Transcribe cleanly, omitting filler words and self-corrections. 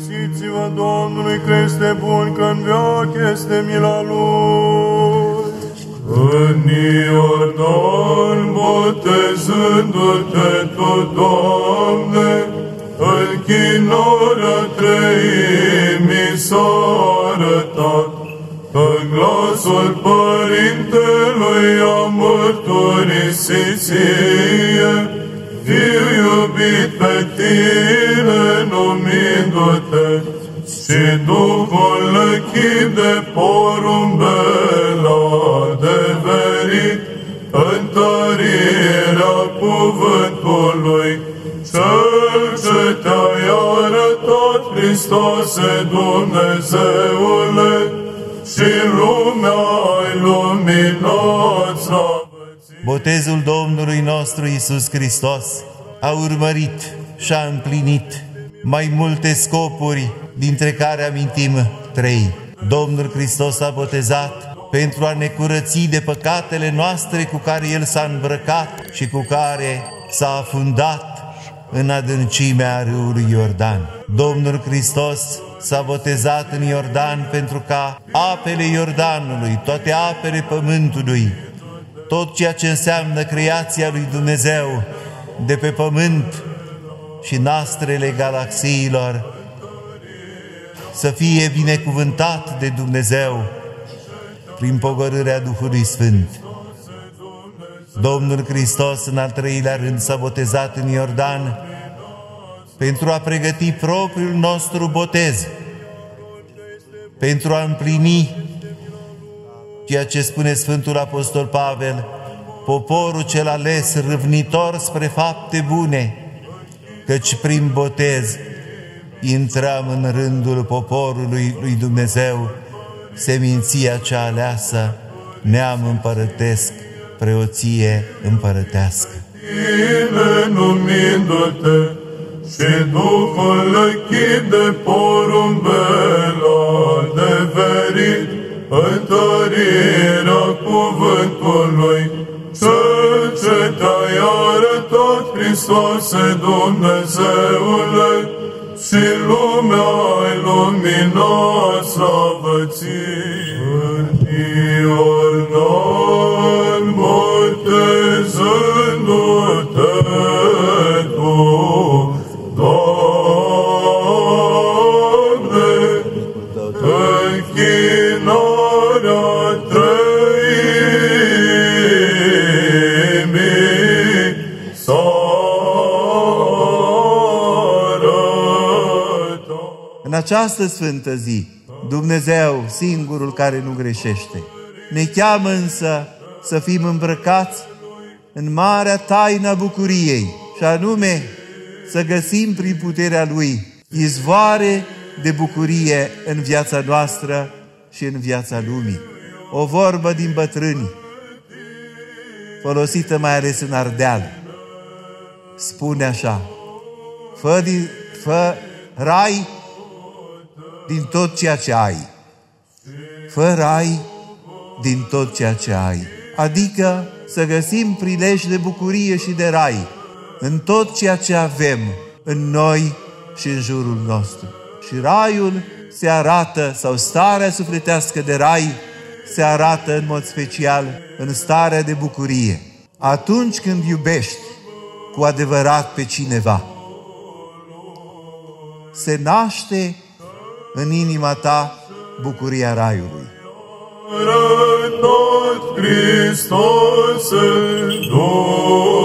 Mărturisiți-vă Domnului că este bun, că în veac este mila Lui. În Iordan, botezându-te tu, Doamne, închinarea treimii s-a arătat. În glasul Părintelui a mărturisit ție, fiu iubit pe tine numindu-te, și Duhul chip de porumbel a adeverit întărirea cuvântului. Cel ce te-ai arătat, Hristoase Dumnezeule, și lumea ai luminat, slavă ție. Botezul Domnului nostru Iisus Hristos a urmărit și a împlinit mai multe scopuri, dintre care amintim 3. Domnul Hristos a botezat pentru a ne curăți de păcatele noastre cu care El s-a îmbrăcat și cu care s-a afundat în adâncimea râului Iordan. Domnul Hristos s-a botezat în Iordan pentru ca apele Iordanului, toate apele pământului, tot ceea ce înseamnă creația lui Dumnezeu de pe pământ și nastrele galaxiilor, să fie binecuvântat de Dumnezeu prin pogorârea Duhului Sfânt. Domnul Hristos, în al 3-lea rând, s-a botezat în Iordan pentru a pregăti propriul nostru botez, pentru a împlini ceea ce spune Sfântul Apostol Pavel, poporul cel ales, râvnitor spre fapte bune, căci prin botez intrăm în rândul poporului lui Dumnezeu, seminția cea aleasă, neam împărătesc, preoție împărătească. Tine numindu-te, și Duhul chip de porumbel a adeverit întărirea cuvântului. Cel ce te-ai arătat, Hristoase Dumnezeule, și lumea ai luminat, slavă ție. În Iordan, botezându-te tu, Doamne, închinarea treimii s-a arătat. În această sfântă zi, Dumnezeu, singurul care nu greșește, ne cheamă însă să fim îmbrăcați în marea taină a bucuriei, și anume să găsim prin puterea Lui izvoare de bucurie în viața noastră și în viața lumii. O vorbă din bătrâni, folosită mai ales în Ardeal, spune așa: fă rai din tot ceea ce ai. Fă rai din tot ceea ce ai. Adică să găsim prilej de bucurie și de rai în tot ceea ce avem în noi și în jurul nostru. Și raiul se arată, sau starea sufletească de rai se arată în mod special în starea de bucurie. Atunci când iubești cu adevărat pe cineva, se naște în inima ta bucuria raiului. Arătat Hristoase,